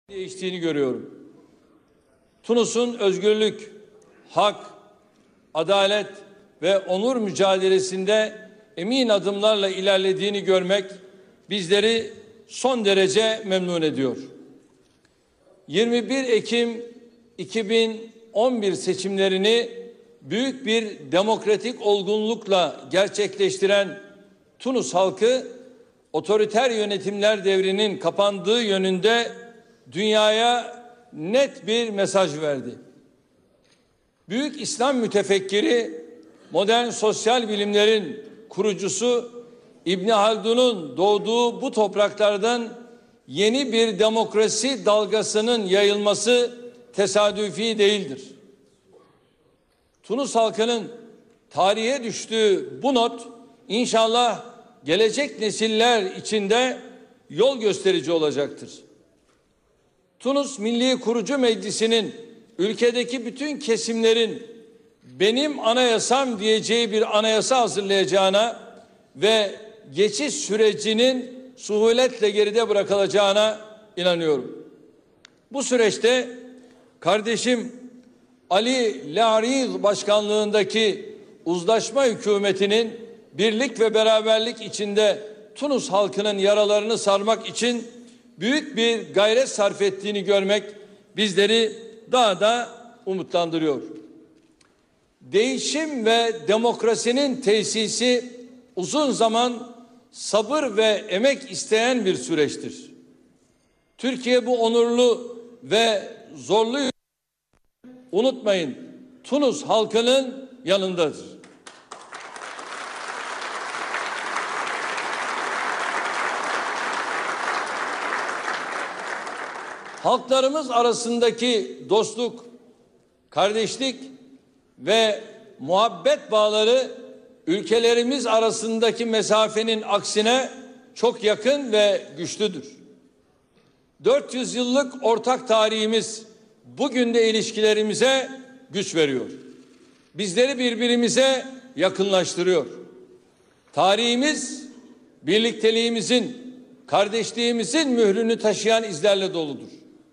değiştiğini görüyorum. Tunus'un özgürlük, hak, adalet ve onur mücadelesinde emin adımlarla ilerlediğini görmek bizleri son derece memnun ediyor. 21 Ekim 2011 seçimlerini büyük bir demokratik olgunlukla gerçekleştiren Tunus halkı, otoriter yönetimler devrinin kapandığı yönünde dünyaya net bir mesaj verdi. Büyük İslam mütefekkiri, modern sosyal bilimlerin kurucusu İbn Haldun'un doğduğu bu topraklardan yeni bir demokrasi dalgasının yayılması tesadüfi değildir. Tunus halkının tarihe düştüğü bu not inşallah gelecek nesiller içinde yol gösterici olacaktır. Tunus Milli Kurucu Meclisi'nin ülkedeki bütün kesimlerin benim anayasam diyeceği bir anayasa hazırlayacağına ve geçiş sürecinin suhuletle geride bırakılacağına inanıyorum. Bu süreçte kardeşim Ali Lariz başkanlığındaki uzlaşma hükümetinin birlik ve beraberlik içinde Tunus halkının yaralarını sarmak için büyük bir gayret sarf ettiğini görmek bizleri daha da umutlandırıyor. Değişim ve demokrasinin tesisi uzun zaman sabır ve emek isteyen bir süreçtir. Türkiye bu onurlu ve zorlu unutmayın, Tunus halkının yanındadır. Halklarımız arasındaki dostluk, kardeşlik ve muhabbet bağları ülkelerimiz arasındaki mesafenin aksine çok yakın ve güçlüdür. 400 yıllık ortak tarihimiz bugün de ilişkilerimize güç veriyor. Bizleri birbirimize yakınlaştırıyor. Tarihimiz birlikteliğimizin, kardeşliğimizin mührünü taşıyan izlerle doludur.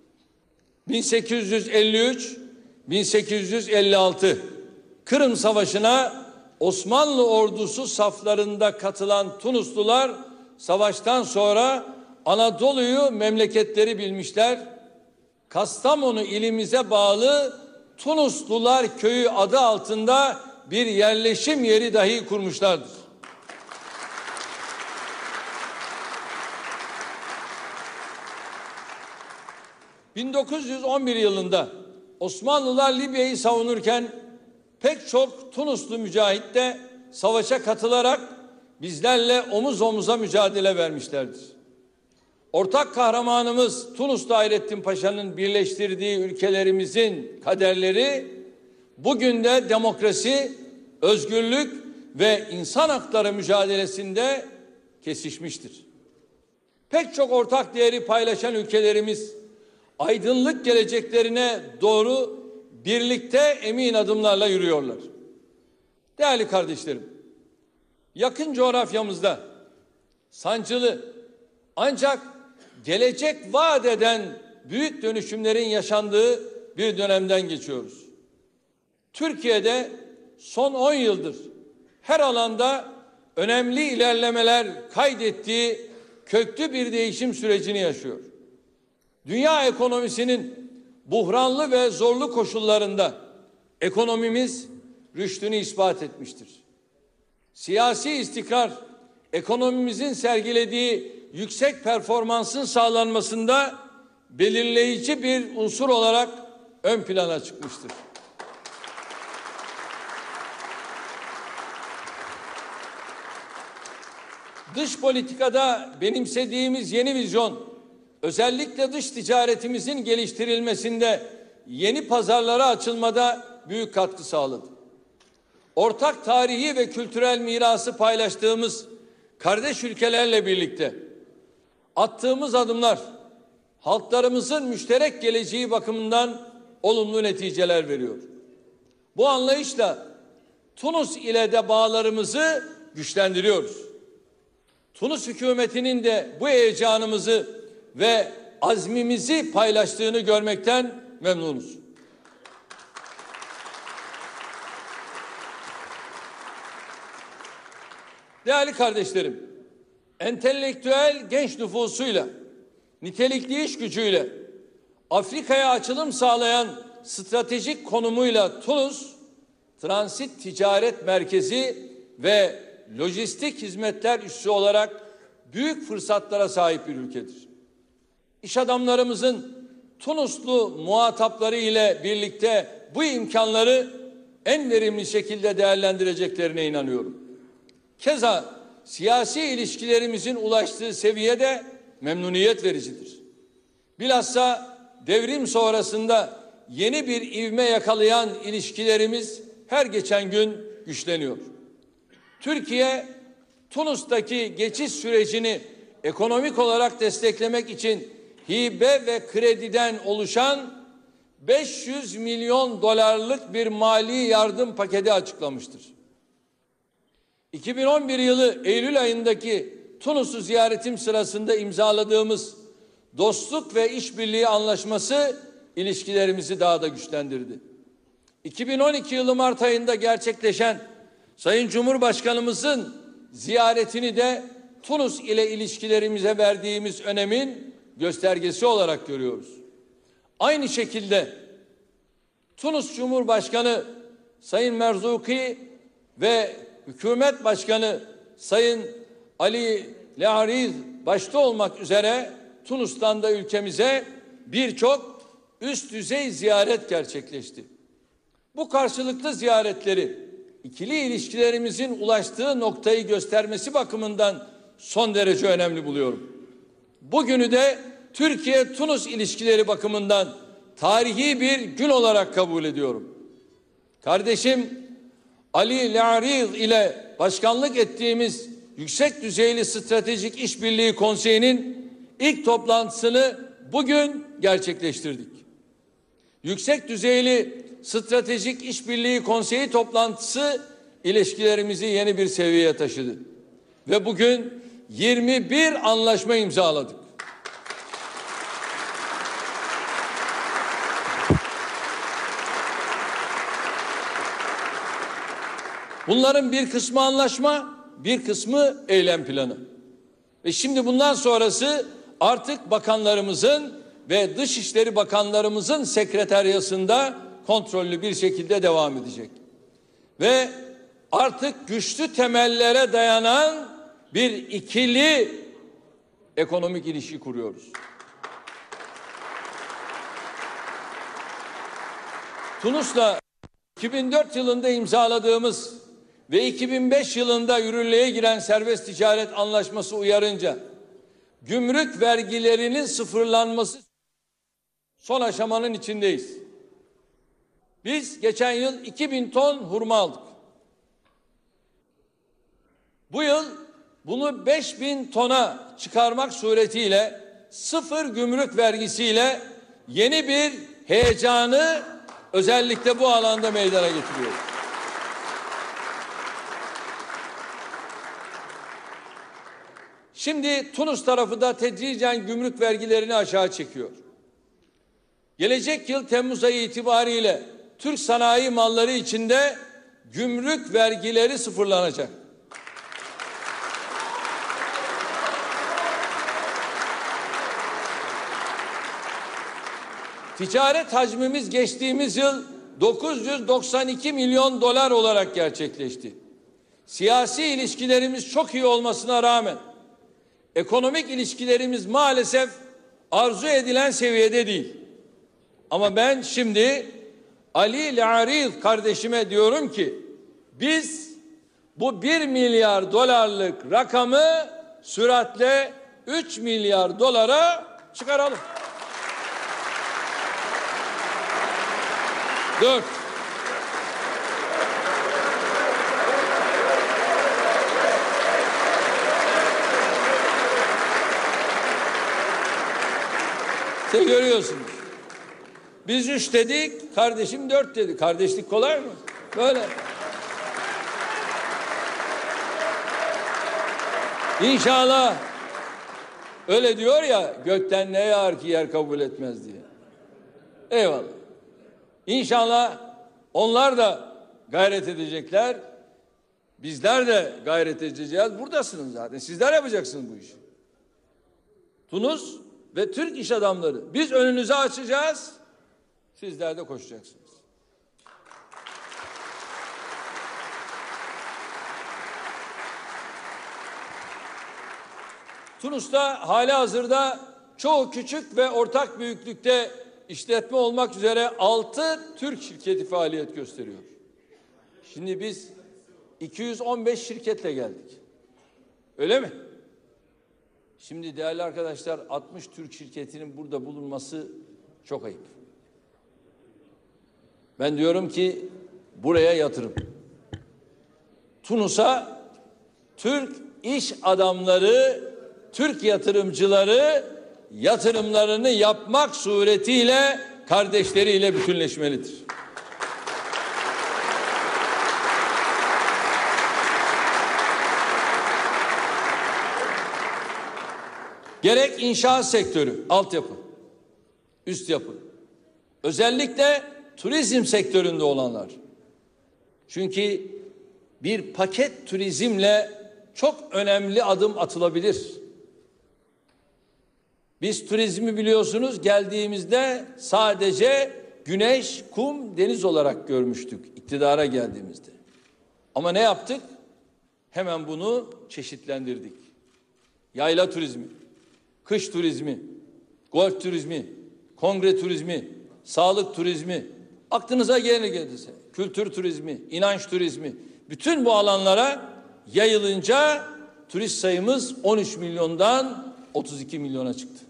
1853-1856 Kırım Savaşı'na Osmanlı ordusu saflarında katılan Tunuslular savaştan sonra Anadolu'yu memleketleri bilmişler. Kastamonu ilimize bağlı Tunuslular Köyü adı altında bir yerleşim yeri dahi kurmuşlardır. ...1911 yılında Osmanlılar Libya'yı savunurken pek çok Tunuslu mücahit de savaşa katılarak bizlerle omuz omuza mücadele vermişlerdir. Ortak kahramanımız Tunuslu Hayrettin Paşa'nın birleştirdiği ülkelerimizin kaderleri bugün de demokrasi, özgürlük ve insan hakları mücadelesinde kesişmiştir. Pek çok ortak değeri paylaşan ülkelerimiz aydınlık geleceklerine doğru birlikte emin adımlarla yürüyorlar. Değerli kardeşlerim, yakın coğrafyamızda sancılı ancak gelecek vaat eden büyük dönüşümlerin yaşandığı bir dönemden geçiyoruz. Türkiye'de son 10 yıldır her alanda önemli ilerlemeler kaydettiği köklü bir değişim sürecini yaşıyor. Dünya ekonomisinin buhranlı ve zorlu koşullarında ekonomimiz rüştünü ispat etmiştir. Siyasi istikrar, ekonomimizin sergilediği yüksek performansın sağlanmasında belirleyici bir unsur olarak ön plana çıkmıştır. Dış politikada benimsediğimiz yeni vizyon, özellikle dış ticaretimizin geliştirilmesinde, yeni pazarlara açılmada büyük katkı sağladı. Ortak tarihi ve kültürel mirası paylaştığımız kardeş ülkelerle birlikte attığımız adımlar halklarımızın müşterek geleceği bakımından olumlu neticeler veriyor. Bu anlayışla Tunus ile de bağlarımızı güçlendiriyoruz. Tunus hükümetinin de bu heyecanımızı ve azmimizi paylaştığını görmekten memnunuz. Değerli kardeşlerim, entelektüel genç nüfusuyla, nitelikli iş gücüyle, Afrika'ya açılım sağlayan stratejik konumuyla Tunus, transit ticaret merkezi ve lojistik hizmetler üssü olarak büyük fırsatlara sahip bir ülkedir. İş adamlarımızın Tunuslu muhatapları ile birlikte bu imkanları en verimli şekilde değerlendireceklerine inanıyorum. Keza siyasi ilişkilerimizin ulaştığı seviyede memnuniyet vericidir. Bilhassa devrim sonrasında yeni bir ivme yakalayan ilişkilerimiz her geçen gün güçleniyor. Türkiye, Tunus'taki geçiş sürecini ekonomik olarak desteklemek için hibe ve krediden oluşan 500 milyon dolarlık bir mali yardım paketi açıklamıştır. 2011 yılı Eylül ayındaki Tunus'u ziyaretim sırasında imzaladığımız dostluk ve işbirliği anlaşması ilişkilerimizi daha da güçlendirdi. 2012 yılı Mart ayında gerçekleşen Sayın Cumhurbaşkanımızın ziyaretini de Tunus ile ilişkilerimize verdiğimiz önemin göstergesi olarak görüyoruz. Aynı şekilde Tunus Cumhurbaşkanı Sayın Merzuki ve Hükümet Başkanı Sayın Ali Lahariz başta olmak üzere Tunus'tan da ülkemize birçok üst düzey ziyaret gerçekleşti. Bu karşılıklı ziyaretleri ikili ilişkilerimizin ulaştığı noktayı göstermesi bakımından son derece önemli buluyorum. Bugünü de Türkiye-Tunus ilişkileri bakımından tarihi bir gün olarak kabul ediyorum. Kardeşim Ali Lahariz ile başkanlık ettiğimiz Yüksek Düzeyli Stratejik İşbirliği Konseyi'nin ilk toplantısını bugün gerçekleştirdik. Yüksek Düzeyli Stratejik İşbirliği Konseyi toplantısı ilişkilerimizi yeni bir seviyeye taşıdı. Ve bugün 21 anlaşma imzaladık. Bunların bir kısmı anlaşma, bir kısmı eylem planı. Ve şimdi bundan sonrası artık bakanlarımızın ve Dışişleri Bakanlarımızın sekreteryasında kontrollü bir şekilde devam edecek. Ve artık güçlü temellere dayanan bir ikili ekonomik ilişki kuruyoruz. Tunus'la 2004 yılında imzaladığımız ve 2005 yılında yürürlüğe giren serbest ticaret anlaşması uyarınca gümrük vergilerinin sıfırlanması son aşamanın içindeyiz. Biz geçen yıl 2000 ton hurma aldık. Bu yıl bunu 5000 tona çıkarmak suretiyle sıfır gümrük vergisiyle yeni bir heyecanı özellikle bu alanda meydana getiriyoruz. Şimdi Tunus tarafı da tedricen gümrük vergilerini aşağı çekiyor. Gelecek yıl Temmuz ayı itibariyle Türk sanayi malları içinde gümrük vergileri sıfırlanacak. Ticaret hacmimiz geçtiğimiz yıl 992 milyon dolar olarak gerçekleşti. Siyasi ilişkilerimiz çok iyi olmasına rağmen ekonomik ilişkilerimiz maalesef arzu edilen seviyede değil. Ama ben şimdi Ali Lahariz kardeşime diyorum ki biz bu 1 milyar dolarlık rakamı süratle 3 milyar dolara çıkaralım. 4. İşte görüyorsunuz. Biz 3 dedik, kardeşim 4 dedi. Kardeşlik kolay mı? Böyle. İnşallah Öyle diyor ya, gökten ne yağar ki yer kabul etmez diye. Eyvallah. İnşallah onlar da gayret edecekler. Bizler de gayret edeceğiz. Buradasınız zaten. Sizler yapacaksınız bu işi. Tunus ve Türk iş adamları. Biz önünüzü açacağız. Sizler de koşacaksınız. Tunus'ta halihazırda çoğu küçük ve ortak büyüklükte işletme olmak üzere 6 Türk şirketi faaliyet gösteriyor. Şimdi biz 215 şirketle geldik. Öyle mi? Şimdi değerli arkadaşlar, 60 Türk şirketinin burada bulunması çok ayıp. Ben diyorum ki buraya yatırım. Tunus'a Türk iş adamları, Türk yatırımcıları yatırımlarını yapmak suretiyle kardeşleriyle bütünleşmelidir. Gerek inşaat sektörü, altyapı, üst yapı, özellikle turizm sektöründe olanlar. Çünkü bir paket turizmle çok önemli adım atılabilir. Biz turizmi biliyorsunuz geldiğimizde sadece güneş, kum, deniz olarak görmüştük iktidara geldiğimizde. Ama ne yaptık? Hemen bunu çeşitlendirdik. Yayla turizmi, kış turizmi, golf turizmi, kongre turizmi, sağlık turizmi, aklınıza gelirse kültür turizmi, inanç turizmi, bütün bu alanlara yayılınca turist sayımız 13 milyondan 32 milyona çıktı.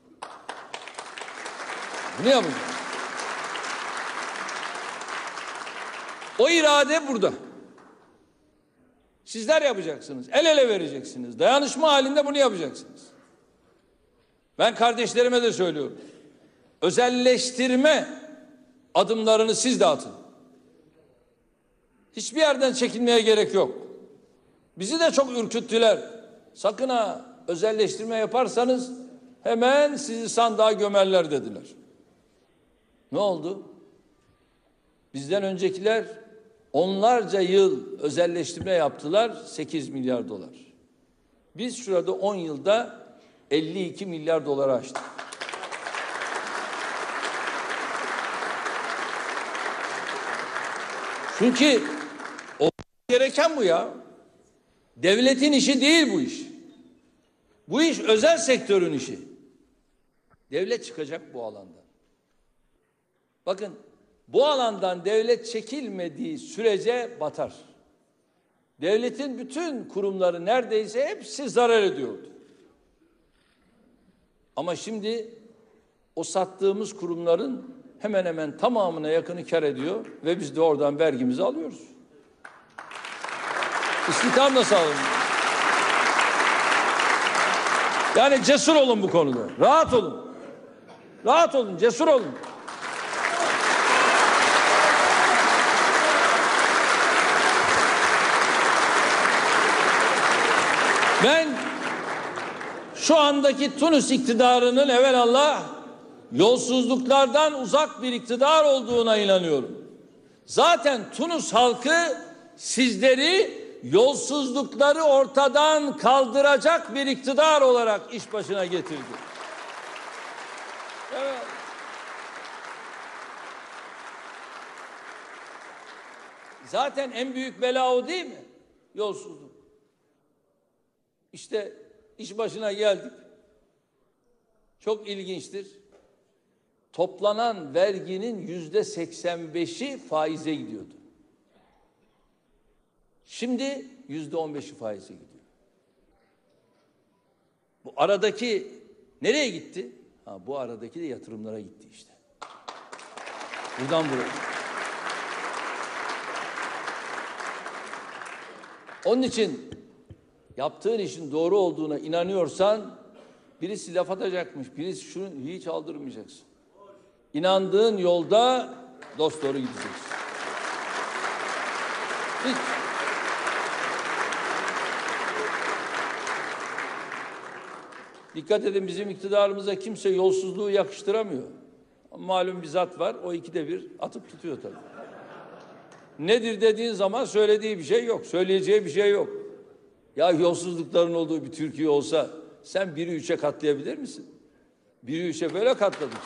Bunu yapacağız. O irade burada. Sizler yapacaksınız. El ele vereceksiniz. Dayanışma halinde bunu yapacaksınız. Ben kardeşlerime de söylüyorum. Özelleştirme adımlarını siz de atın. Hiçbir yerden çekinmeye gerek yok. Bizi de çok ürküttüler. Sakın ha, özelleştirme yaparsanız hemen sizi sandığa gömerler dediler. Ne oldu? Bizden öncekiler onlarca yıl özelleştirme yaptılar, 8 milyar dolar. Biz şurada 10 yılda 52 milyar doları aştık. Çünkü o gereken bu ya. Devletin işi değil bu iş. Bu iş özel sektörün işi. Devlet çıkacak bu alandan. Bakın, bu alandan devlet çekilmediği sürece batar. Devletin bütün kurumları neredeyse hepsi zarar ediyordu. Ama şimdi o sattığımız kurumların hemen hemen tamamına yakını kar ediyor ve biz de oradan vergimizi alıyoruz. İstihdam da sağlanıyor. Yani cesur olun bu konuda. Rahat olun. Rahat olun, cesur olun. Ben şu andaki Tunus iktidarının evelallah yolsuzluklardan uzak bir iktidar olduğuna inanıyorum. Zaten Tunus halkı sizleri yolsuzlukları ortadan kaldıracak bir iktidar olarak iş başına getirdi. Evet. Zaten en büyük bela o değil mi? Yolsuzluk. İşte iş başına geldik. Çok ilginçtir. Toplanan verginin %85'i faize gidiyordu. Şimdi %15'i faize gidiyor. Bu aradaki nereye gitti? Bu aradaki de yatırımlara gitti işte. Buradan buraya. Onun için yaptığın işin doğru olduğuna inanıyorsan birisi laf atacakmış, birisi şunu hiç aldırmayacaksın. İnandığın yolda dosdoğru gideceksin. Hiç. Dikkat edin, bizim iktidarımıza kimse yolsuzluğu yakıştıramıyor. Malum bir zat var, o ikide bir atıp tutuyor tabii. Nedir dediğin zaman söylediği bir şey yok, söyleyeceği bir şey yok. Ya yolsuzlukların olduğu bir Türkiye olsa sen 1'i 3'e katlayabilir misin? 1'i 3'e böyle katladık.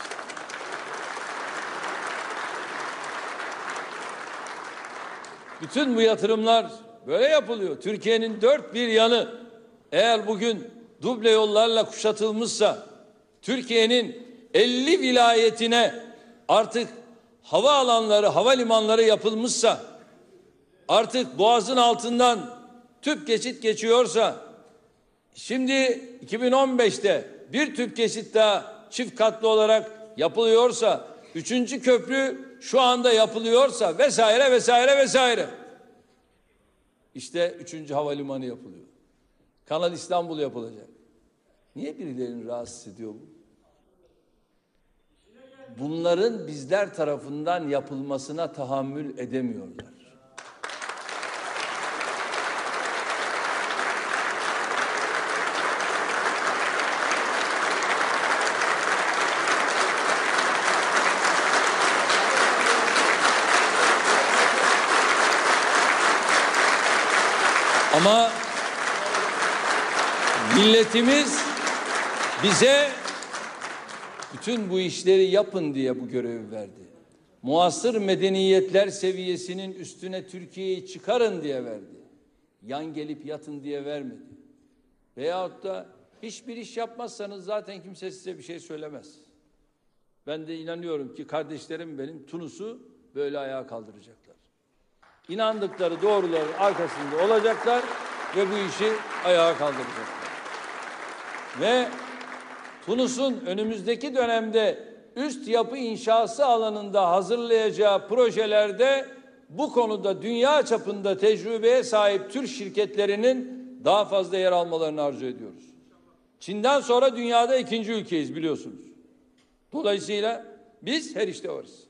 Bütün bu yatırımlar böyle yapılıyor. Türkiye'nin dört bir yanı eğer bugün duble yollarla kuşatılmışsa, Türkiye'nin 50 vilayetine artık havaalanları, havalimanları yapılmışsa, artık Boğaz'ın altından tüp geçit geçiyorsa, şimdi 2015'te bir tüp geçit daha çift katlı olarak yapılıyorsa, 3. köprü şu anda yapılıyorsa vesaire vesaire vesaire. İşte 3. havalimanı yapılıyor. Kanal İstanbul yapılacak. Niye birilerini rahatsız ediyor bu? Bunların bizler tarafından yapılmasına tahammül edemiyorlar. Ama milletimiz bize bütün bu işleri yapın diye bu görevi verdi. Muasır medeniyetler seviyesinin üstüne Türkiye'yi çıkarın diye verdi. Yan gelip yatın diye vermedi. Veyahut da hiçbir iş yapmazsanız zaten kimse size bir şey söylemez. Ben de inanıyorum ki kardeşlerim benim Tunus'u böyle ayağa kaldıracaklar. İnandıkları doğruların arkasında olacaklar ve bu işi ayağa kaldıracaklar. Ve Tunus'un önümüzdeki dönemde üst yapı inşası alanında hazırlayacağı projelerde bu konuda dünya çapında tecrübeye sahip Türk şirketlerinin daha fazla yer almalarını arzu ediyoruz. Çin'den sonra dünyada 2. ülkeyiz biliyorsunuz. Dolayısıyla biz her işte varız.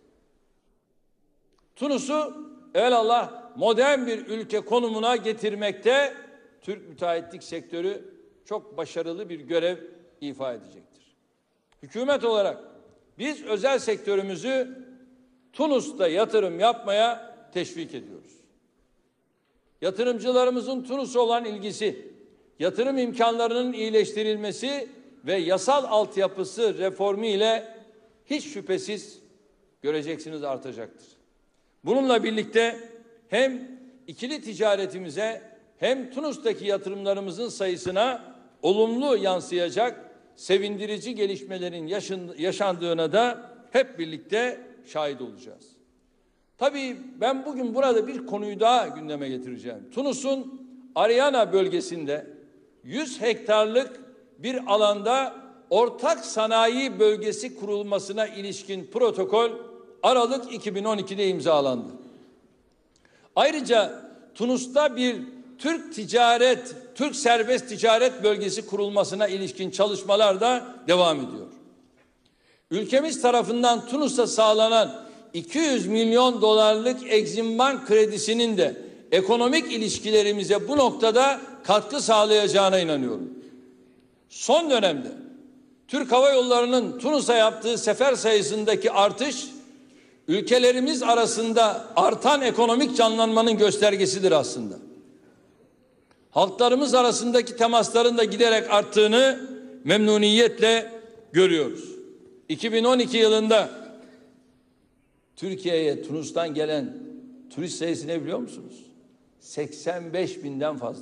Tunus'u evelallah modern bir ülke konumuna getirmekte Türk müteahhitlik sektörü çok başarılı bir görev ifa edecektir. Hükümet olarak biz özel sektörümüzü Tunus'ta yatırım yapmaya teşvik ediyoruz. Yatırımcılarımızın Tunus'a olan ilgisi, yatırım imkanlarının iyileştirilmesi ve yasal altyapısı reformu ile hiç şüphesiz göreceksiniz artacaktır. Bununla birlikte hem ikili ticaretimize hem Tunus'taki yatırımlarımızın sayısına olumlu yansıyacak sevindirici gelişmelerin yaşandığına da hep birlikte şahit olacağız. Tabii ben bugün burada bir konuyu daha gündeme getireceğim. Tunus'un Ariana bölgesinde 100 hektarlık bir alanda ortak sanayi bölgesi kurulmasına ilişkin protokol Aralık 2012'de imzalandı. Ayrıca Tunus'ta bir Türk serbest ticaret bölgesi kurulmasına ilişkin çalışmalar da devam ediyor. Ülkemiz tarafından Tunus'a sağlanan 200 milyon dolarlık Exim Bank kredisinin de ekonomik ilişkilerimize bu noktada katkı sağlayacağına inanıyorum. Son dönemde Türk Hava Yolları'nın Tunus'a yaptığı sefer sayısındaki artış, ülkelerimiz arasında artan ekonomik canlanmanın göstergesidir aslında. Halklarımız arasındaki temasların da giderek arttığını memnuniyetle görüyoruz. 2012 yılında Türkiye'ye Tunus'tan gelen turist sayısı ne biliyor musunuz? 85 binden fazla.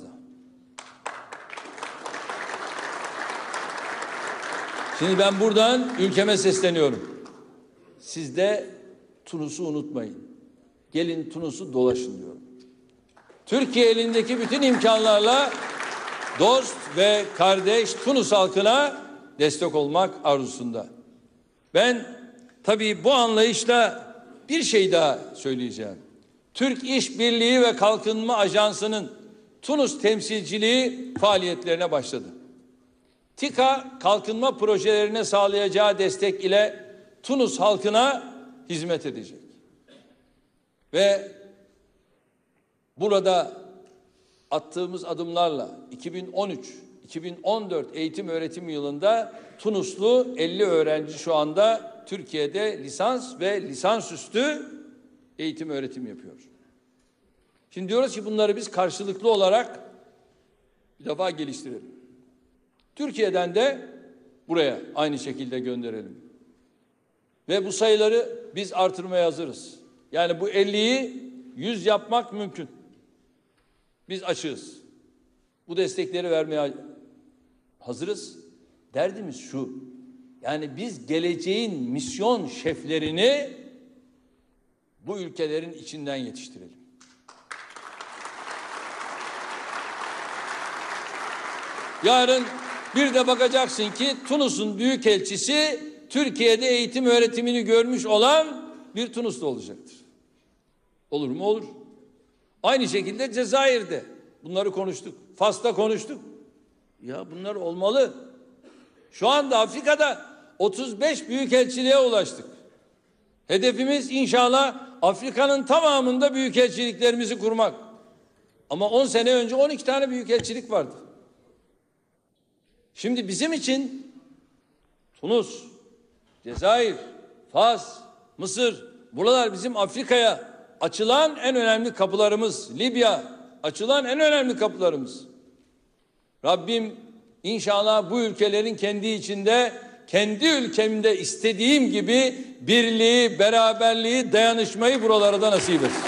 Şimdi ben buradan ülkeme sesleniyorum. Siz de Tunus'u unutmayın. Gelin Tunus'u dolaşın diyorum. Türkiye elindeki bütün imkanlarla dost ve kardeş Tunus halkına destek olmak arzusunda. Ben tabii bu anlayışla bir şey daha söyleyeceğim. Türk İş Birliği ve Kalkınma Ajansı'nın Tunus temsilciliği faaliyetlerine başladı. TİKA kalkınma projelerine sağlayacağı destek ile Tunus halkına hizmet edecek. Ve burada attığımız adımlarla 2014 eğitim öğretim yılında Tunuslu 50 öğrenci şu anda Türkiye'de lisans ve lisansüstü eğitim öğretim yapıyor. Şimdi diyoruz ki bunları biz karşılıklı olarak bir defa geliştirelim. Türkiye'den de buraya aynı şekilde gönderelim. Ve bu sayıları biz artırmaya hazırız. Yani bu 50'yi 100 yapmak mümkün. Biz açığız. Bu destekleri vermeye hazırız. Derdimiz şu. Yani biz geleceğin misyon şeflerini bu ülkelerin içinden yetiştirelim. Yarın bir de bakacaksın ki Tunus'un büyükelçisi Türkiye'de eğitim öğretimini görmüş olan bir Tunuslu olacaktır. Olur mu? Olur. Aynı şekilde Cezayir'de bunları konuştuk. Fas'ta konuştuk. Ya bunlar olmalı. Şu anda Afrika'da 35 büyükelçiliğe ulaştık. Hedefimiz inşallah Afrika'nın tamamında büyükelçiliklerimizi kurmak. Ama 10 sene önce 12 tane büyükelçilik vardı. Şimdi bizim için Tunus, Cezayir, Fas, Mısır, buralar bizim Afrika'ya açılan en önemli kapılarımız. Libya açılan en önemli kapılarımız. Rabbim inşallah bu ülkelerin kendi içinde, kendi ülkemde istediğim gibi birliği, beraberliği, dayanışmayı buralara da nasip etsin.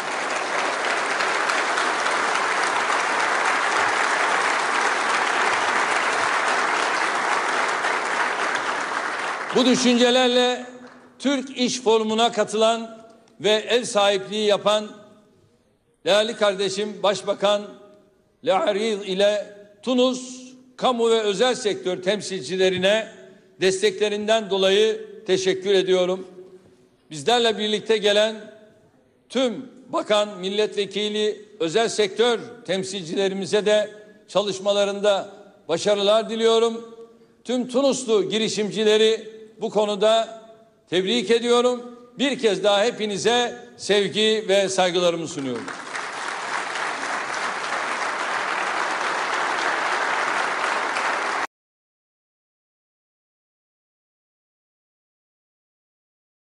Bu düşüncelerle Türk İş Forumu'na katılan ve ev sahipliği yapan değerli kardeşim Başbakan Le'Ariz ile Tunus kamu ve özel sektör temsilcilerine desteklerinden dolayı teşekkür ediyorum. Bizlerle birlikte gelen tüm bakan, milletvekili, özel sektör temsilcilerimize de çalışmalarında başarılar diliyorum. Tüm Tunuslu girişimcileri bu konuda tebrik ediyorum. Bir kez daha hepinize sevgi ve saygılarımı sunuyorum.